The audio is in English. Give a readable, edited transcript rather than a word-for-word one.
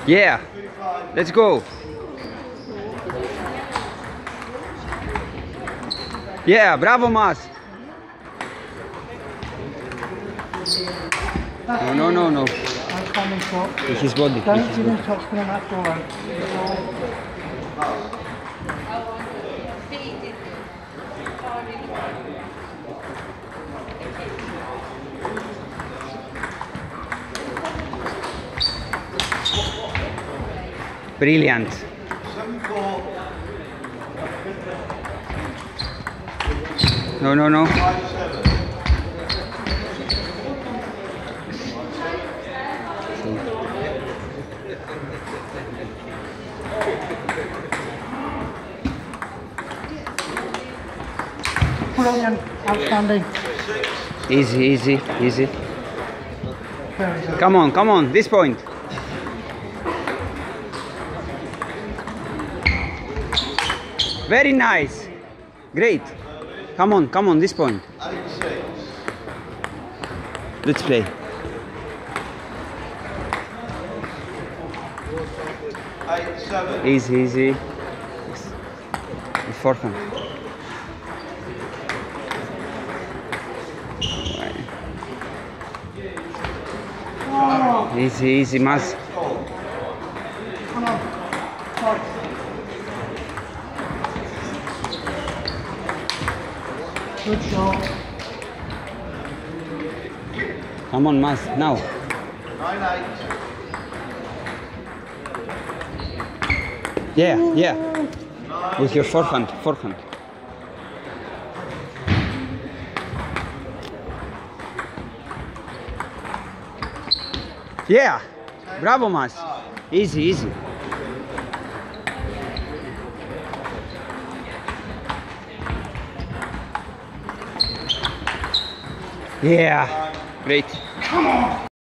Yeah, let's go. Yeah, bravo, Mas. No, no, no, no. Outstanding shot. With his body. With Don't his give him body. topspin on that forehand. Brilliant. No, no, no. Brilliant. Outstanding. Easy, easy, easy. Very good. Come on, this point. Very nice. Great. Come on, this point. Let's play. Easy, easy. With forehand. Easy, easy, Mas. Come on. Fight. Good shot. Come on, Mas, now. 9-8. Yeah, yeah. With your forehand. Yeah, bravo, Mas. Easy, easy. Yeah, great.